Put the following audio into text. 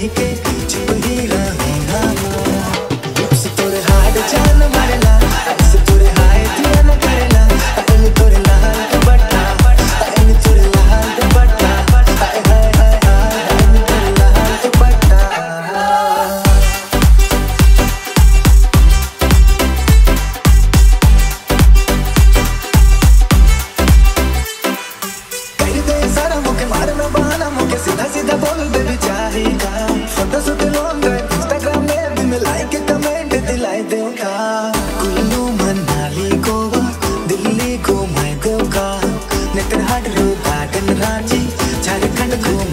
के चुप ही रहूंगा। लिप्स तोरे हार्ड जान मारेला, ऐसे तोरे हाय दिया न करेला। ऐनी तोरे लाल दुपट्टा, ऐनी तोरे लाल दुपट्टा, हाय हाय हाय हाय, ऐनी तोरे लाल दुपट्टा। कर दे सारा मुझे मारना बहाना, मुझे सीधा सीधा बोल बेबी चाहेगा। फोटो शूट लूंगा इंस्टाग्राम में भी, मैं लाइक कमेंट दिलाई दूंगा। कुल्लू मनाली गोवा दिल्ली घुमाए दूंगा, नेतरहाट रोहतक रांची झारखंड घुमा